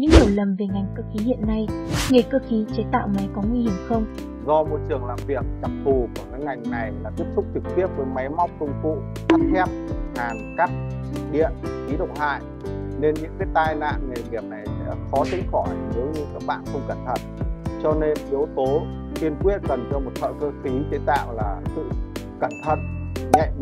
những hiểu lầm về ngành cơ khí hiện nay, nghề cơ khí chế tạo máy có nguy hiểm không? Do môi trường làm việc đặc thù của cái ngành này là tiếp xúc trực tiếp với máy móc công cụ, sắt thép, hàn, cắt, điện, khí độc hại, nên những cái tai nạn nghề nghiệp này sẽ khó tránh khỏi nếu như các bạn không cẩn thận. Cho nên yếu tố tiên quyết cần cho một thợ cơ khí chế tạo là sự cẩn thận, nhạy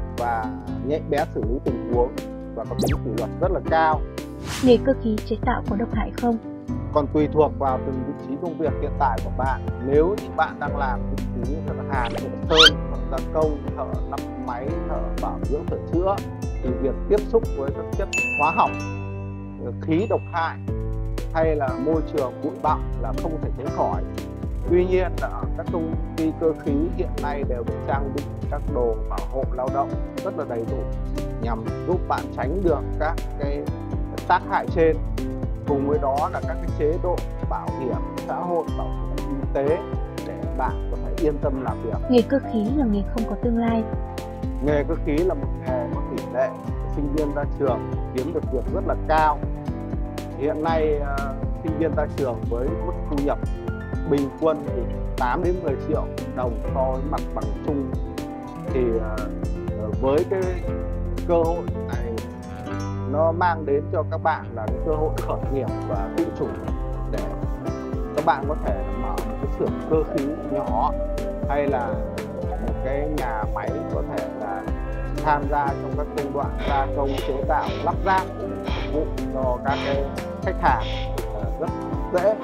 bén xử lý tình huống và có tính kỷ luật rất là cao. Nghề cơ khí chế tạo có độc hại không? Còn tùy thuộc vào từng vị trí công việc hiện tại của bạn. Nếu như bạn đang làm vị trí thợ hàn, thợ sơn, thợ gia công, thợ lắp máy, thợ bảo dưỡng, sửa chữa thì việc tiếp xúc với các chất hóa học, khí độc hại hay là môi trường bụi bặm là không thể tránh khỏi. Tuy nhiên là các công ty cơ khí hiện nay đều được trang bị các đồ bảo hộ lao động rất là đầy đủ nhằm giúp bạn tránh được các cái tác hại trên. Cùng với đó là các cái chế độ bảo hiểm xã hội, bảo hiểm y tế để bạn có thể yên tâm làm việc. Nghề cơ khí là nghề không có tương lai. Nghề cơ khí là một nghề có tỷ lệ sinh viên ra trường kiếm được việc rất là cao. Hiện nay sinh viên ra trường với mức thu nhập bình quân từ 8 đến 10 triệu đồng so với mặt bằng chung, thì với cái cơ hội này nó mang đến cho các bạn là cái cơ hội khởi nghiệp và tự chủ để các bạn có thể mở một cái xưởng cơ khí nhỏ hay là một cái nhà máy có thể là tham gia trong các công đoạn gia công, chế tạo, lắp ráp phục vụ cho các cái khách hàng rất dễ.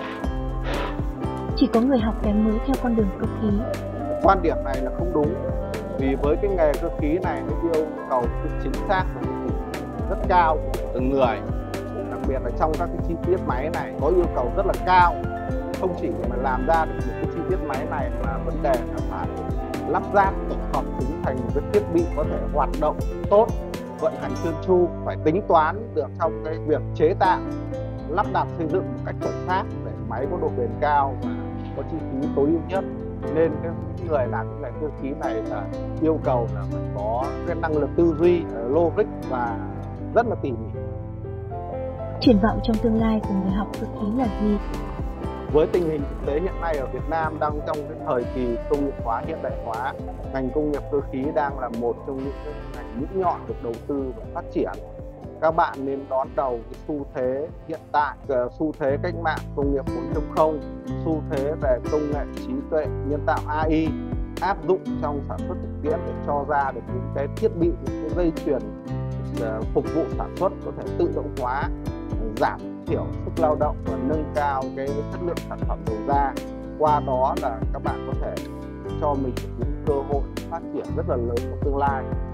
Chỉ có người học cái mới theo con đường cơ khí. Quan điểm này là không đúng, vì với cái nghề cơ khí này nó yêu cầu sự chính xác rất cao của từng người, đặc biệt là trong các cái chi tiết máy này có yêu cầu rất là cao. Không chỉ mà làm ra được một cái chi tiết máy này mà vấn đề là phải lắp ráp tổng hợp chúng thành một cái thiết bị có thể hoạt động tốt, vận hành trơn tru, phải tính toán được trong cái việc chế tạo, lắp đặt, xây dựng một cách chuẩn xác để máy có độ bền cao và có chi phí tối ưu nhất. Nên cái người làm cái ngành cơ khí này là yêu cầu là phải có cái năng lực tư duy logic và rất là tỉ mỉ. Triển vọng trong tương lai của người học cơ khí là gì? Với tình hình thực tế hiện nay ở Việt Nam đang trong cái thời kỳ công nghiệp hóa, hiện đại hóa, ngành công nghiệp cơ khí đang là một trong những cái ngành mũi nhọn được đầu tư và phát triển. Các bạn nên đón đầu cái xu thế hiện tại, xu thế cách mạng công nghiệp 4.0, xu thế về công nghệ trí tuệ nhân tạo AI áp dụng trong sản xuất thực tiễn để cho ra được những cái thiết bị, những cái dây chuyền phục vụ sản xuất có thể tự động hóa, giảm thiểu sức lao động và nâng cao cái chất lượng sản phẩm đầu ra. Qua đó là các bạn có thể cho mình những cơ hội phát triển rất là lớn trong tương lai.